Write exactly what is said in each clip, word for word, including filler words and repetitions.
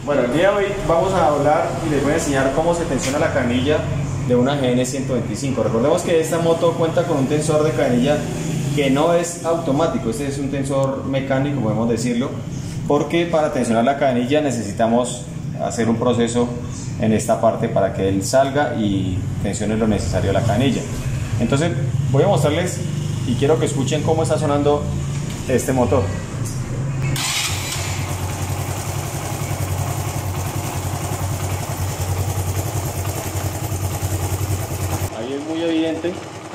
Bueno, el día de hoy vamos a hablar y les voy a enseñar cómo se tensiona la canilla de una G N ciento veinticinco. Recordemos que esta moto cuenta con un tensor de canilla que no es automático, este es un tensor mecánico, podemos decirlo, porque para tensionar la canilla necesitamos hacer un proceso en esta parte para que él salga y tensione lo necesario a la canilla. Entonces voy a mostrarles y quiero que escuchen cómo está sonando este motor. Ahí es muy evidente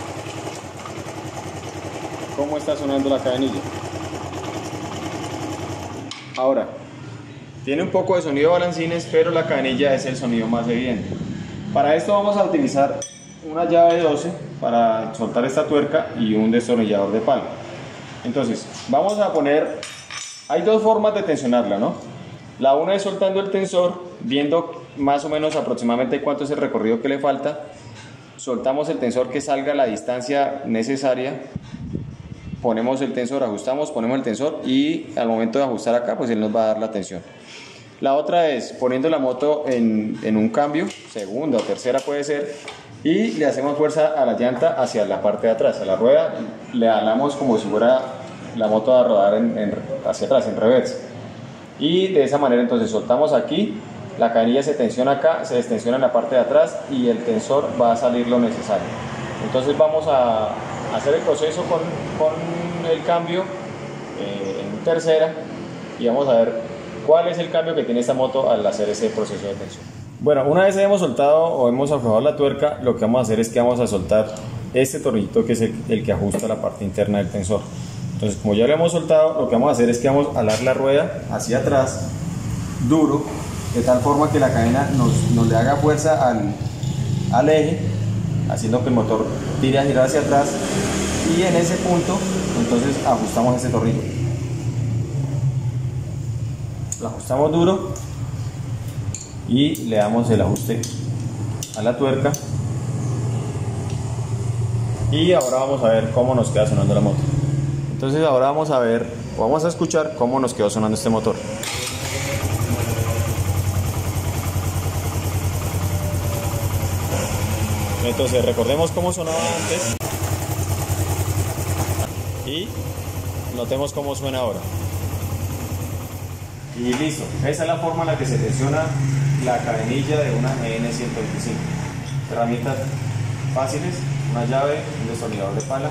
cómo está sonando la canilla. Ahora, tiene un poco de sonido de balancines, pero la canilla es el sonido más evidente. Para esto vamos a utilizar una llave de doce para soltar esta tuerca y un destornillador de palo. Entonces, vamos a poner, hay dos formas de tensionarla, ¿no? La una es soltando el tensor, viendo más o menos aproximadamente cuánto es el recorrido que le falta. Soltamos el tensor que salga a la distancia necesaria. Ponemos el tensor, ajustamos, ponemos el tensor y al momento de ajustar acá, pues él nos va a dar la tensión. La otra es poniendo la moto en, en un cambio, segunda o tercera puede ser, y le hacemos fuerza a la llanta hacia la parte de atrás, a la rueda, le alamos como si fuera la moto a rodar en, en, hacia atrás, en reversa. Y de esa manera entonces soltamos aquí, la canilla se tensiona acá, se destensiona en la parte de atrás y el tensor va a salir lo necesario. Entonces vamos a hacer el proceso con, con el cambio eh, en tercera y vamos a ver cuál es el cambio que tiene esta moto al hacer ese proceso de tensión. Bueno, una vez hemos soltado o hemos aflojado la tuerca, lo que vamos a hacer es que vamos a soltar este tornillito que es el, el que ajusta la parte interna del tensor. Entonces, como ya lo hemos soltado, lo que vamos a hacer es que vamos a alar la rueda hacia atrás, duro, de tal forma que la cadena nos, nos le haga fuerza al, al eje, haciendo que el motor tire a girar hacia atrás, y en ese punto entonces ajustamos este tornillo, lo ajustamos duro y le damos el ajuste a la tuerca y ahora vamos a ver cómo nos queda sonando la moto. Entonces ahora vamos a ver, vamos a escuchar cómo nos quedó sonando este motor. Entonces recordemos cómo sonaba antes y notemos cómo suena ahora. Y listo, esa es la forma en la que se tensiona la cadenilla de una G N ciento veinticinco. Herramientas fáciles, una llave, un destornillador de pala,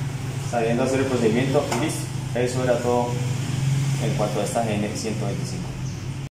sabiendo hacer el procedimiento y listo. Eso era todo en cuanto a esta G N ciento veinticinco.